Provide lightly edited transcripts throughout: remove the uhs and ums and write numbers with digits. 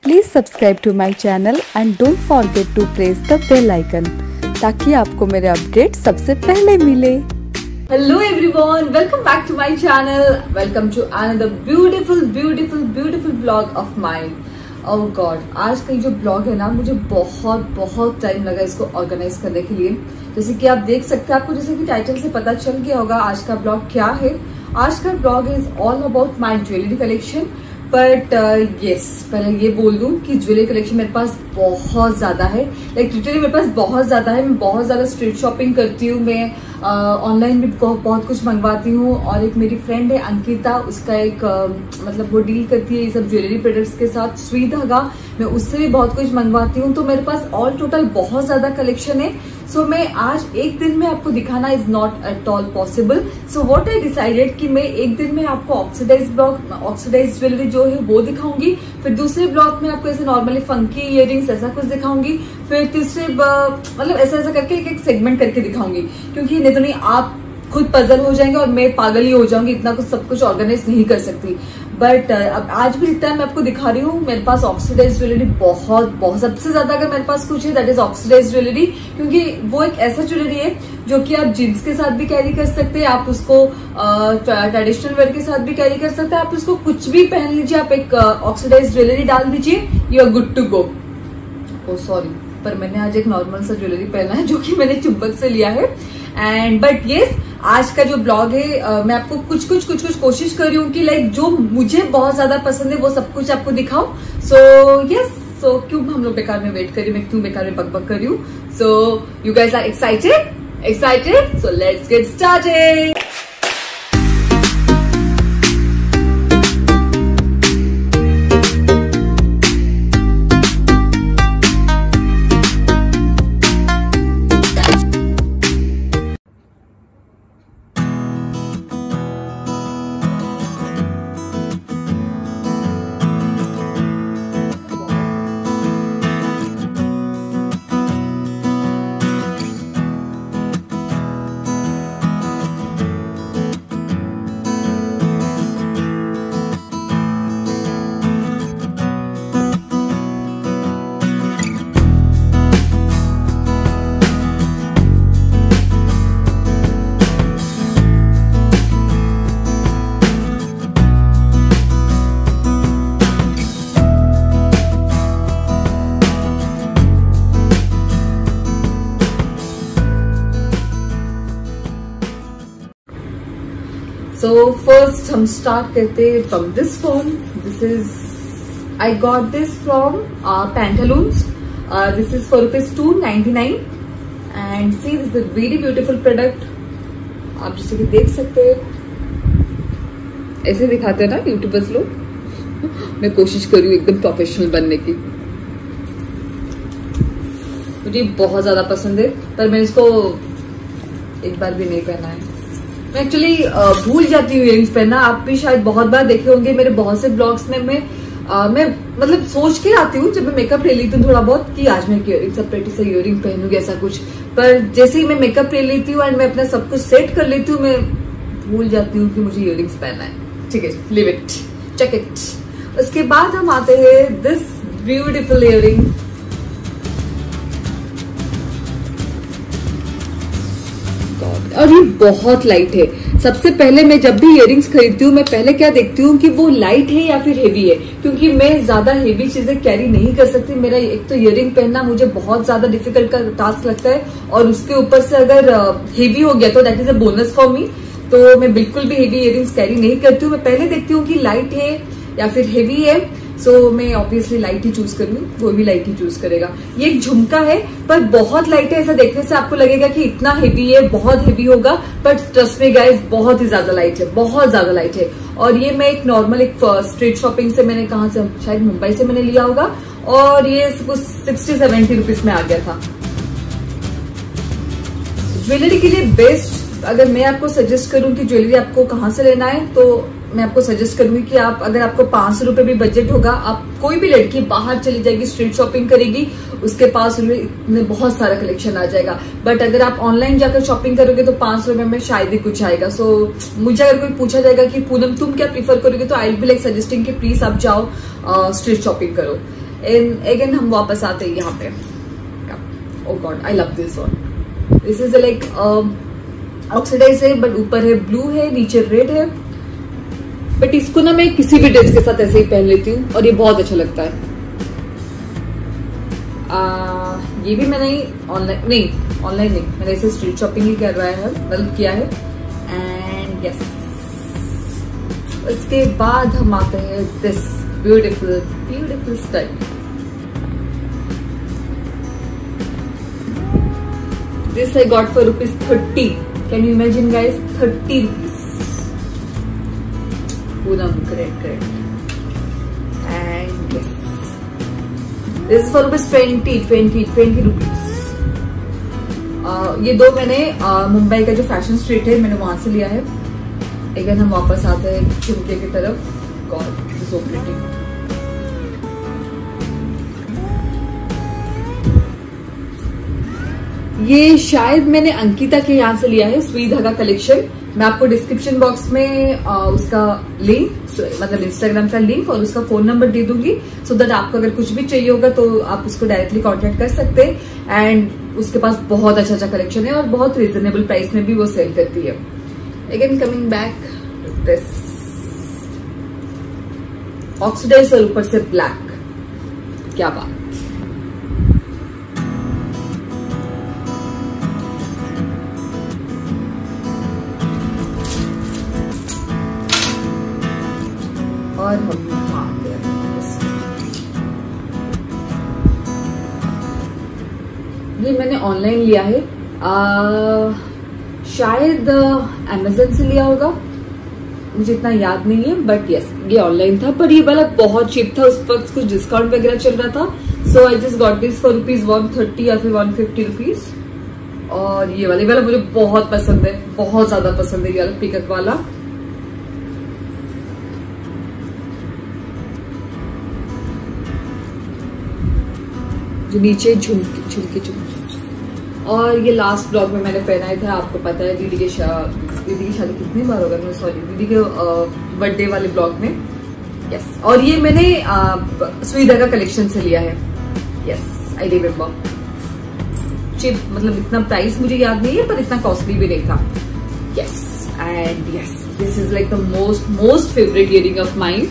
Please subscribe to my channel and don't forget to press the bell icon ताकि आपको मेरे update सबसे पहले मिले। Hello everyone, welcome back to my channel. Welcome to another beautiful beautiful beautiful blog of mine. Oh god, आज का जो blog है ना, मुझे बहुत टाइम लगा इसको ऑर्गेनाइज करने के लिए। जैसे कि आप देख सकते हैं, आपको जैसे कि टाइटल से पता चल गया होगा आज का ब्लॉग क्या है। आज का blog is all about my jewellery collection. But yes, पहले ये बोल दूं कि ज्वेलरी कलेक्शन मेरे पास बहुत ज्यादा है। लाइक लिटरली मेरे पास बहुत ज्यादा है। मैं बहुत ज्यादा स्ट्रीट शॉपिंग करती हूँ, मैं ऑनलाइन भी बहुत कुछ मंगवाती हूँ। और एक मेरी फ्रेंड है अंकिता, उसका एक मतलब वो डील करती है ये सब ज्वेलरी प्रोडक्ट्स के साथ, सुई धागा, मैं उससे भी बहुत कुछ मंगवाती हूँ। तो मेरे पास ऑल टोटल बहुत ज्यादा कलेक्शन है। सो मैं आज एक दिन में आपको दिखाना is not at all possible. So what I decided कि मैं एक दिन में आपको ऑक्सीडाइज ज्वेलरी जो है वो दिखाऊंगी, फिर दूसरे ब्लॉग में आपको ऐसे नॉर्मली फंकी इयररिंग्स ऐसा कुछ दिखाऊंगी, फिर तीसरे मतलब ऐसा करके एक सेगमेंट करके दिखाऊंगी, क्योंकि नहीं तो नहीं आप खुद पजल हो जाएंगे और मैं पागल ही हो जाऊंगी, इतना कुछ सब कुछ ऑर्गेनाइज नहीं कर सकती। बट अब आज भी जितना मैं आपको दिखा रही हूँ, मेरे पास ऑक्सीडाइज ज्वेलरी बहुत सबसे ज्यादा अगर मेरे पास कुछ है दैट इज ऑक्सीडाइज ज्वेलरी, क्योंकि वो एक ऐसा ज्वेलरी है जो कि आप जीन्स के साथ भी कैरी कर सकते हैं, आप उसको ट्रेडिशनल वेयर के साथ भी कैरी कर सकते हैं, आप उसको कुछ भी पहन लीजिए, आप एक ऑक्सीडाइज ज्वेलरी डाल दीजिए, you are good to go. Oh sorry, पर मैंने आज एक नॉर्मल सा ज्वेलरी पहना है जो कि मैंने चुंबक से लिया है। एंड बट येस, आज का जो ब्लॉग है मैं आपको कुछ कोशिश कर रही हूँ कि लाइक जो मुझे बहुत ज्यादा पसंद है वो सब कुछ आपको दिखाऊं। सो यस, सो क्यों हम लोग बेकार में वेट करिए, मैं क्यों बेकार में बकबक कर रही हूँ। So you guys are excited, so let's get started. So first हम start करते from this phone. This is I got this from Pantaloons. This is for ₹299 and see this is a very beautiful product. आप जैसे कि देख सकते हैं, ऐसे दिखाते हैं ना यूट्यूबर्स लोग। मैं कोशिश कर रही हूँ एकदम प्रोफेशनल बनने की। मुझे बहुत ज्यादा पसंद है, पर मैंने इसको एक बार भी नहीं पहना है। मैं एक्चुअली भूल जाती हूँ इयरिंग्स पहनना। आप भी शायद बहुत बार देखे होंगे मेरे बहुत से ब्लॉग्स में। मैं मतलब सोच के आती हूँ जब मैं मेकअप ले लेती हूँ थोड़ा बहुत कि आज मैं प्रेटी से इयरिंग पहनूंगी ऐसा कुछ, पर जैसे ही मैं मेकअप ले लेती हूँ एंड मैं अपना सब कुछ सेट कर लेती हूँ, मैं भूल जाती हूँ कि मुझे इयरिंग्स पहनना है। ठीक है, लीव इट, चेक इट। उसके बाद हम आते हैं दिस ब्यूटीफुल इयरिंग। और ये बहुत लाइट है। सबसे पहले मैं जब भी इयरिंग्स खरीदती हूँ, मैं पहले क्या देखती हूँ कि वो लाइट है या फिर हेवी है, क्योंकि मैं ज्यादा हेवी चीजें कैरी नहीं कर सकती। मेरा एक तो इयरिंग पहनना मुझे बहुत ज्यादा डिफिकल्ट का टास्क लगता है, और उसके ऊपर से अगर हेवी हो गया तो that is a bonus for me. तो मैं बिल्कुल भी हेवी इयरिंग्स कैरी नहीं करती हूँ। मैं पहले देखती हूँ कि लाइट है या फिर हेवी है। सो मैं ऑब्वियसली लाइट ही चूज करूंगी, वो भी लाइट ही चूज करेगा। ये एक झुमका है पर बहुत लाइट है। ऐसा देखने से आपको लगेगा कि इतना हेवी है, बहुत हेवी होगा, बट ट्रस्ट मी गाइस, बहुत ही ज्यादा लाइट है, बहुत ज्यादा लाइट है। और ये मैं एक नॉर्मल एक स्ट्रीट शॉपिंग से मैंने, कहाँ से, शायद मुंबई से मैंने लिया होगा, और ये कुछ 60-70 रुपीज में आ गया था। ज्वेलरी के लिए बेस्ट अगर मैं आपको सजेस्ट करूं कि ज्वेलरी आपको कहाँ से लेना है, तो मैं आपको सजेस्ट करूंगी कि आप, अगर आपको 500 रुपए भी बजट होगा, आप कोई भी लड़की बाहर चली जाएगी, स्ट्रीट शॉपिंग करेगी, उसके पास उन्हें बहुत सारा कलेक्शन आ जाएगा। बट अगर आप ऑनलाइन जाकर शॉपिंग करोगे तो 500 रुपए में शायद ही कुछ आएगा। सो मुझे अगर कोई पूछा जाएगा कि पूनम तुम क्या प्रीफर करोगे, तो I will be like suggesting कि प्लीज आप जाओ स्ट्रीट शॉपिंग करो। अगेन हम वापस आते हैं यहाँ पे। Oh god, I love this one. This is like oxidise है, बट ऊपर है ब्लू है, नीचे रेड है। बट इसको ना मैं किसी भी ड्रेस के साथ ऐसे ही पहन लेती हूँ और ये बहुत अच्छा लगता है। ये भी मैंने ऑनलाइन नहीं, मैंने इसे स्ट्रीट शॉपिंग ही करवाया है, मतलब किया है। एंड यस, उसके बाद हम आते हैं this beautiful stud. This I got for ₹30। Can you imagine guys, ₹30। Poonam, correct. And yes, this is for ₹20। ये दो मैंने मुंबई का जो फैशन स्ट्रीट है, मैंने वहां से लिया है। अगेन हम वापस आते हैं झुमके की तरफ। God, so pretty. ये शायद मैंने अंकिता के यहाँ से लिया है, सुई धागा कलेक्शन। मैं आपको डिस्क्रिप्शन बॉक्स में उसका लिंक, मतलब इंस्टाग्राम का लिंक और उसका फोन नंबर दे दूंगी, सो दैट आपको अगर कुछ भी चाहिए होगा तो आप उसको डायरेक्टली कांटेक्ट कर सकते हैं। एंड उसके पास बहुत अच्छा कलेक्शन है और बहुत रिजनेबल प्राइस में भी वो सेल करती है। Again coming back this oxidise और ऊपर से ब्लैक, क्या बात। और हम ये मैंने ऑनलाइन लिया है, शायद अमेज़न से लिया होगा, मुझे इतना याद नहीं है, बट यस ये ऑनलाइन था। पर ये वाला बहुत चीप था, उस वक्त कुछ डिस्काउंट वगैरह चल रहा था। So I just got this for ₹130 या फिर ₹150। और ये वाला मुझे बहुत पसंद है, बहुत ज्यादा पसंद है ये वाला पिकअप वाला। जो नीचे झुमके। और ये लास्ट ब्लॉग में मैंने पहनाया था, आपको पता है दीदी की शादी कितनी बार होगा, मैं सॉरी, दीदी के बर्थडे वाले ब्लॉग में। यस, और ये मैंने सुई धागा कलेक्शन से लिया है। Yes, I remember. चिप, मतलब इतना प्राइस मुझे याद नहीं है, पर इतना कॉस्टली भी नहीं था। Yes, and yes, this is like the most favourite earring of mine.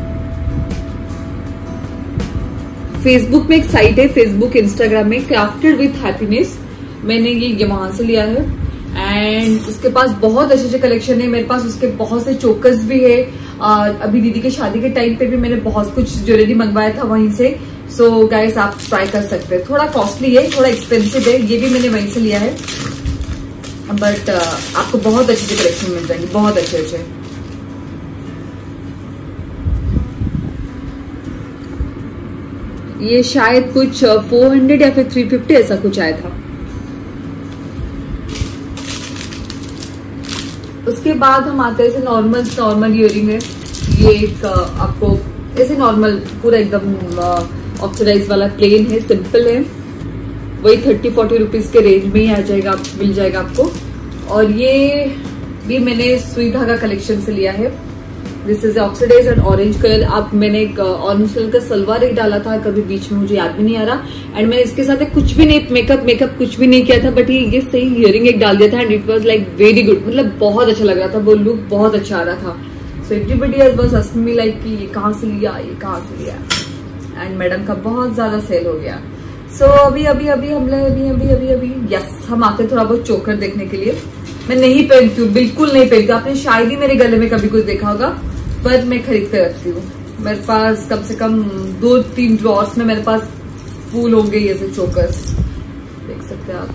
Facebook में एक साइट है, फेसबुक इंस्टाग्राम में, क्राफ्टेड विथ हैप्पीनेस, मैंने ये वहां से लिया है। एंड उसके पास बहुत अच्छे कलेक्शन है। मेरे पास उसके बहुत से चोकर्स भी है। अभी दीदी के शादी के टाइम पे भी मैंने बहुत कुछ ज्वेलरी मंगवाया था वहीं से। सो गाइस, आप ट्राई कर सकते हैं। थोड़ा कॉस्टली है, थोड़ा एक्सपेंसिव है, ये भी मैंने वहीं से लिया है, बट आपको बहुत अच्छे कलेक्शन मिल जाएंगे, बहुत अच्छे। ये शायद कुछ 400 या फिर 350 ऐसा कुछ आया था। उसके बाद हम आते हैं, ऐसे नॉर्मल इयरिंग है। ये एक आपको ऐसे नॉर्मल पूरा एकदम ऑक्सीडाइज वाला प्लेन है, सिंपल है, वही 30-40 रुपीज के रेंज में ही आ जाएगा, मिल जाएगा आपको। और ये भी मैंने सुई धागा कलेक्शन से लिया है। This is oxidise and orange colour. आप मैंने एक ऑरेंज कलर का सलवार एक डाला था कभी बीच में, मुझे याद भी नहीं आ रहा। एंड मैंने इसके साथ कुछ भी नहीं, मेकअप कुछ भी नहीं किया था, बट ये सही इयरिंग एक डाल दिया था। And it was like very good, मतलब बहुत अच्छा लग रहा था, वो लुक बहुत अच्छा आ रहा था। So everybody was asking me like कि ये कहाँ से लिया, ये कहाँ से लिया। एंड मैडम का बहुत ज्यादा सेल हो गया। सो अभी यस, हम आते थोड़ा बहुत चोकर देखने के लिए। मैं नहीं पहनती हूँ, बिल्कुल नहीं पहनती हूँ। आपने शायद ही मेरे गले में कभी कुछ देखा होगा, पर मैं खरीद के रखती हूँ। मेरे पास कम से कम 2-3 ड्रॉर्स में मेरे पास फूल होंगे ये से चोकर्स, देख सकते हैं आप।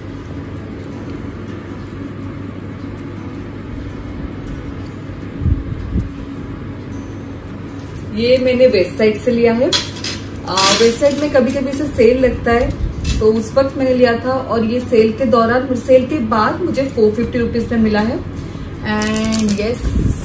ये मैंने वेस्ट साइड से लिया है। वेस्ट साइड में कभी कभी से सेल लगता है, तो उस वक्त मैंने लिया था। और ये सेल के दौरान, सेल के बाद मुझे 450 रुपीज में मिला है। And yes,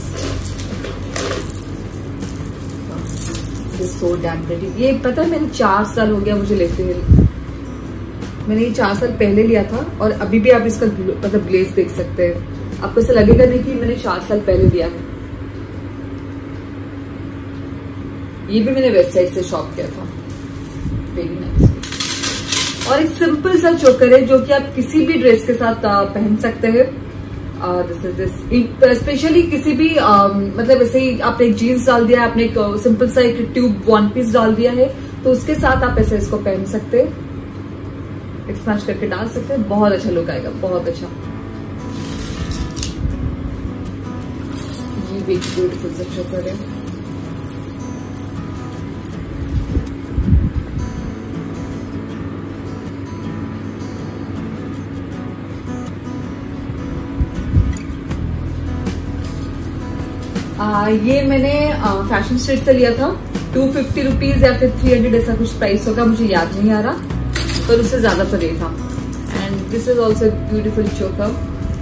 so damn pretty. ये पता है, मैंने 4 साल हो गया मुझे लेते हुए। मैंने ये 4 साल पहले लिया था, और अभी भी आप इसका मतलब ग्लेज देख सकते हैं। आपको ऐसा लगेगा नहीं कि मैंने 4 साल पहले लिया है। ये भी मैंने वेस्ट साइड से शॉप किया था। Very nice. और एक सिंपल सा चोकर है जो कि आप किसी भी ड्रेस के साथ पहन सकते हैं। दिस इज दिस स्पेशली किसी भी मतलब ऐसे ही आपने एक जीन्स डाल दिया है, आपने एक सिंपल सा एक ट्यूब वन पीस डाल दिया है, तो उसके साथ आप ऐसे इसको पहन सकते हैं, स्मैश करके डाल सकते हैं, बहुत अच्छा लुक आएगा, बहुत अच्छा। ये भी ब्यूटीफुल सा चोकर है। ये मैंने फैशन स्ट्रीट से लिया था, 250 रुपीज या फिर 300 ऐसा कुछ प्राइस होगा, मुझे याद नहीं आ रहा, पर उससे ज्यादा तो नहीं था। And this is also beautiful choker.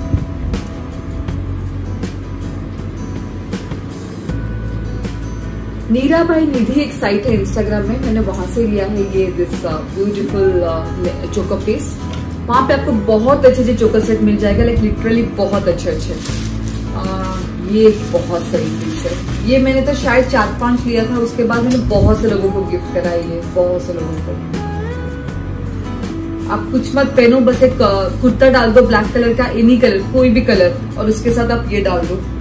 Neera by निधि एक साइट है इंस्टाग्राम में, मैंने वहां से लिया है ये दिस ब्यूटीफुल चोकर पीस। वहां पे आपको बहुत अच्छे अच्छे चोकर सेट मिल जाएगा, लाइक लिटरली बहुत अच्छे अच्छे। ये बहुत सही पीस है। ये मैंने तो शायद 4-5 लिया था, उसके बाद मैंने बहुत से लोगों को गिफ्ट करा है, बहुत से लोगों को। आप कुछ मत पहनो, बस एक कुर्ता डाल दो ब्लैक कलर का, एनी कलर, कोई भी कलर, और उसके साथ आप ये डाल दो।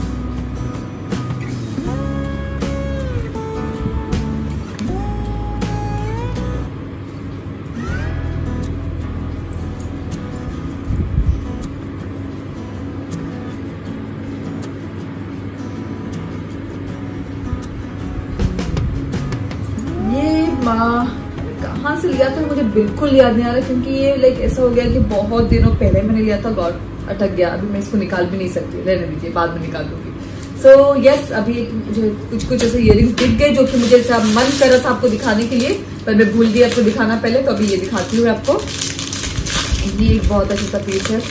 कहाँ से लिया था मुझे बिल्कुल याद नहीं आ रहा, क्योंकि ये लाइक ऐसा हो गया कि बहुत दिनों पहले मैंने लिया था, गॉड अटक गया, अभी मैं इसको निकाल भी नहीं सकती, रहने दीजिए, बाद में निकाल दूंगी। सो यस, अभी मुझे कुछ ऐसे इयरिंग्स दिख गए जो कि मुझे ऐसा मन कर रहा था आपको दिखाने के लिए, पर मैं भूल गई आपको दिखाना पहले, तो अभी ये दिखाती हूँ आपको। ये एक बहुत अच्छा सा पीस है,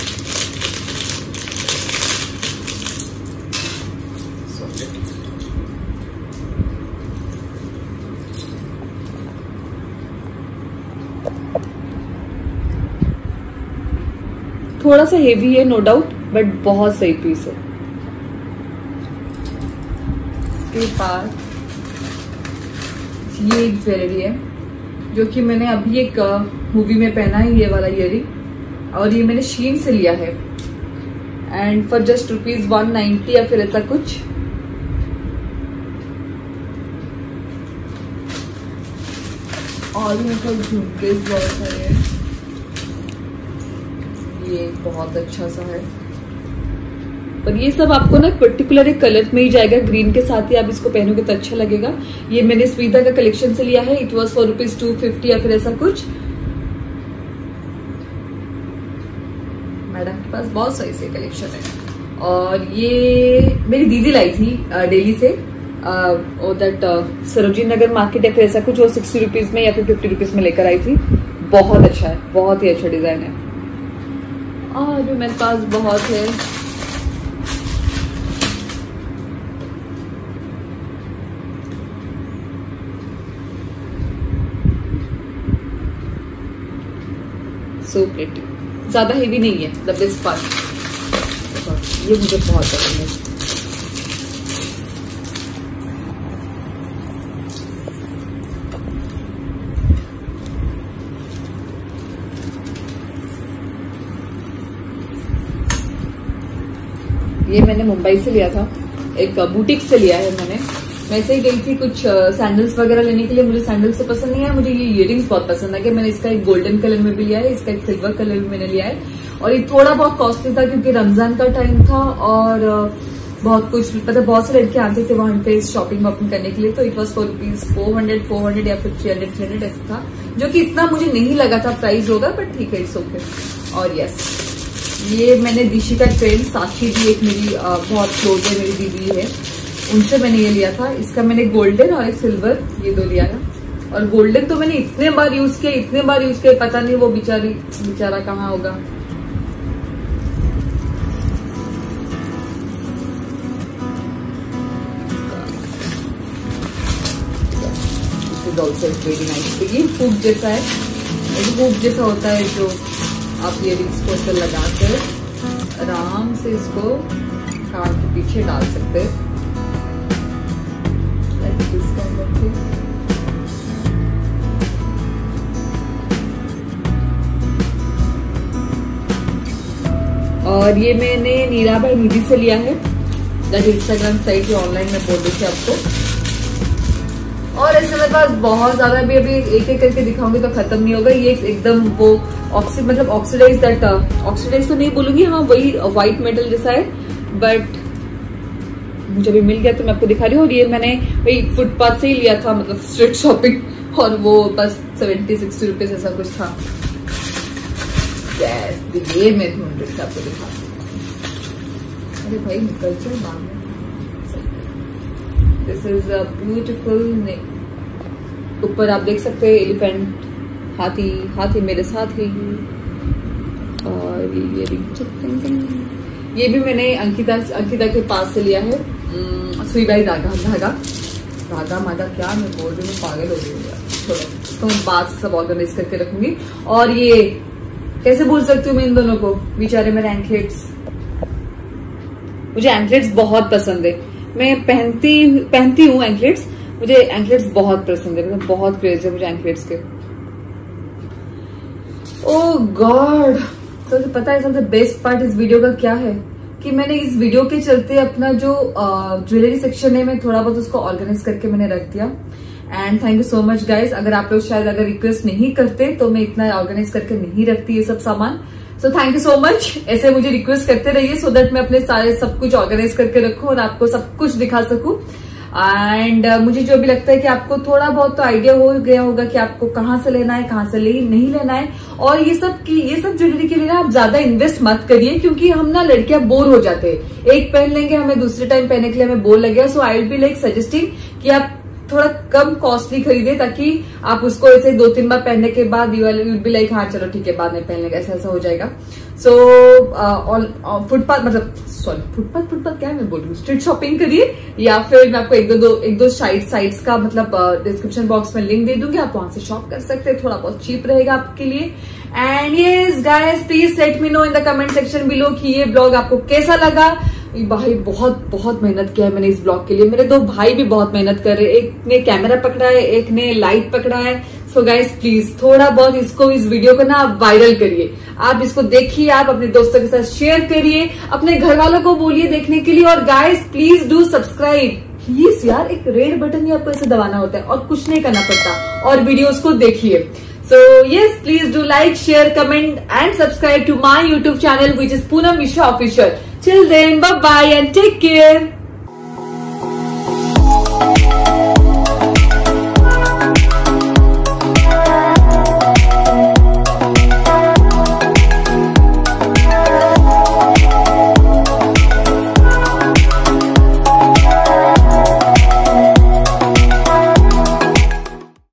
थोड़ा सा हेवी है नो डाउट, बट बहुत सही पीस है। इसके बाद ये एक ज्वेलरी है जो कि मैंने अभी एक मूवी में पहना है, ये वाला इयरिंग, और ये मैंने शीन से लिया है, एंड फॉर जस्ट ₹190 या फिर ऐसा कुछ। और मेरे पास झुमके बहुत सारे हैं, ये बहुत अच्छा सा है, पर ये सब आपको ना पर्टिकुलर एक कलर में ही जाएगा, ग्रीन के साथ ही आप इसको पहनोगे तो अच्छा लगेगा। ये मैंने स्वीदा का कलेक्शन से लिया है, इट वॉज फॉर ₹250 या फिर ऐसा कुछ। मैडम के पास बहुत सही से कलेक्शन है। और ये मेरी दीदी लाई थी दिल्ली से, दैट सरोजिनी नगर मार्केट या फिर ऐसा कुछ, वो 60 रुपीज में या फिर 50 रुपीज में लेकर आई थी। बहुत अच्छा है, बहुत ही अच्छा डिजाइन है। और भी मेरे पास बहुत है। सो प्रिटी, ज्यादा हेवी नहीं है, द बेस्ट पार्ट। ये मुझे बहुत पसंद है। ये मैंने मुंबई से लिया था, एक बुटीक से लिया है मैंने। मैं ऐसे ही गई थी कुछ सैंडल्स वगैरह लेने के लिए, मुझे सैंडल्स से पसंद नहीं है, मुझे ये इयरिंग्स बहुत पसंद है। कि मैंने इसका एक गोल्डन कलर में भी लिया है, इसका एक सिल्वर कलर में मैंने लिया है, और ये थोड़ा बहुत कॉस्टली था क्योंकि रमजान का टाइम था और बहुत कुछ मतलब बहुत से लड़के आते थे वहां पे शॉपिंग वॉपिंग करने के लिए, तो इट वॉज फॉर ₹400 या फिर 300 ऐसा था, जो कि इतना मुझे नहीं लगा था प्राइस होगा, बट ठीक है, इट्स ओके। और यस, ये मैंने दिशिका ट्रेंड, साक्षी जी एक मेरी बहुत क्लोज है, मेरी दीदी है, उनसे मैंने ये लिया था। इसका मैंने गोल्डन और एक सिल्वर, ये दो लिया था। और गोल्डन तो मैंने इतने बार यूज किया, पता नहीं वो बेचारा कहाँ होगा। Also very nice. तो ये हुक जैसा है, हुक जैसा होता है जो आप इयरिंग्स को ऐसे लगा कर आराम से इसको कान के पीछे डाल सकते हैं। और ये मैंने नीरा भाई निधि से लिया है, दैट इंस्टाग्राम साइट ऑनलाइन में बोल रही थी आपको। और ऐसे मेरे पास बहुत ज्यादा भी, अभी एक एक करके दिखाऊंगी तो खत्म नहीं होगा। ये एकदम वो ऑक्सीडाइज दैट, ऑक्सीडाइज तो नहीं बोलूंगी, हाँ वही व्हाइट मेटल जैसा है, बट मुझे भी मिल गया तो मैं आपको दिखा रही हूँ। और ये मैंने वही फुटपाथ से ही लिया था, मतलब स्ट्रीट शॉपिंग, और वो बस 70-60 रुपीज ऐसा कुछ था। ये मैं ढूंढ रही थी आपको दिखा। अरे भाई निकल चल बाद में। दिस इज अ ब्यूटीफुल, ऊपर आप देख सकते हैं एलिफेंट, हाथी मेरे साथ ही। और ये भी मैंने अंकिता के पास से लिया है, सुई बाई धागा मागा क्या मैं बोल रही हूँ, पागल हो रही हूँ। छोड़ो, तो मैं बाद से सब ऑर्गेनाइज करके रखूंगी। और ये कैसे भूल सकती हूँ मैं इन दोनों को, बेचारे मेरे एंकलेट्स। मुझे एंकलेट्स बहुत पसंद है, मैं पहनती हूँ एंकलेट्स, मुझे एंकलेट्स बहुत पसंद है, मतलब बहुत क्रेज है मुझे एंकलेट्स के। ओह गॉड, सबसे पता है सबसे बेस्ट पार्ट इस वीडियो का क्या है कि मैंने इस वीडियो के चलते अपना जो ज्वेलरी सेक्शन है मैं थोड़ा बहुत उसको ऑर्गेनाइज करके मैंने रख दिया। And thank you so much guys. अगर आप लोग शायद अगर रिक्वेस्ट नहीं करते तो मैं इतना ऑर्गेनाइज करके नहीं रखती ये सब सामान। So thank you so much, ऐसे मुझे रिक्वेस्ट करते रहिए सो दैट मैं अपने सारे सब कुछ ऑर्गेनाइज करके रखूं और आपको सब कुछ दिखा सकूं। एंड मुझे जो भी लगता है कि आपको थोड़ा बहुत तो आइडिया हो गया होगा कि आपको कहाँ से लेना है, कहाँ से नहीं लेना है। और ये सब ज्वेलरी के लिए ना आप ज्यादा इन्वेस्ट मत करिए, क्योंकि हम ना लड़कियां बोर हो जाते हैं, एक पहन लेंगे हमें दूसरे टाइम पहनने के लिए हमें बोर लगेगा। So I will be like suggesting कि आप थोड़ा कम कॉस्टली खरीदे, ताकि आप उसको ऐसे 2-3 बार पहनने के बाद यू विल बी लाइक हाँ चलो ठीक है बाद में पहन लेंगे, ऐसा हो जाएगा। सो फुटपाथ मतलब फुटपाथ क्या मैं बोल रही हूँ, स्ट्रीट शॉपिंग करिए, या फिर मैं आपको एक दो साइट्स का मतलब डिस्क्रिप्शन बॉक्स में लिंक दे दूंगी, आप वहां से शॉप कर सकते हैं, थोड़ा बहुत चीप रहेगा आपके लिए। And yes guys, please let me know in the comment section below कि ये ब्लॉग आपको कैसा लगा। भाई बहुत मेहनत किया है मैंने इस ब्लॉग के लिए, मेरे 2 भाई भी बहुत मेहनत कर रहे हैं, एक ने कैमरा पकड़ा है, एक ने लाइट पकड़ा है। सो गाइस प्लीज थोड़ा बहुत इस वीडियो को ना वायरल करिए, आप इसको देखिए, आप अपने दोस्तों के साथ शेयर करिए, अपने घर वालों को बोलिए देखने के लिए। और guys please do subscribe please यार, एक रेड बटन ही आपको ऐसे दबाना होता है और कुछ नहीं करना पड़ता, और वीडियोस को देखिए। So yes, please do like, share, comment and subscribe to my YouTube channel which is Poonam Mishra Official. Till then, bye bye and take care.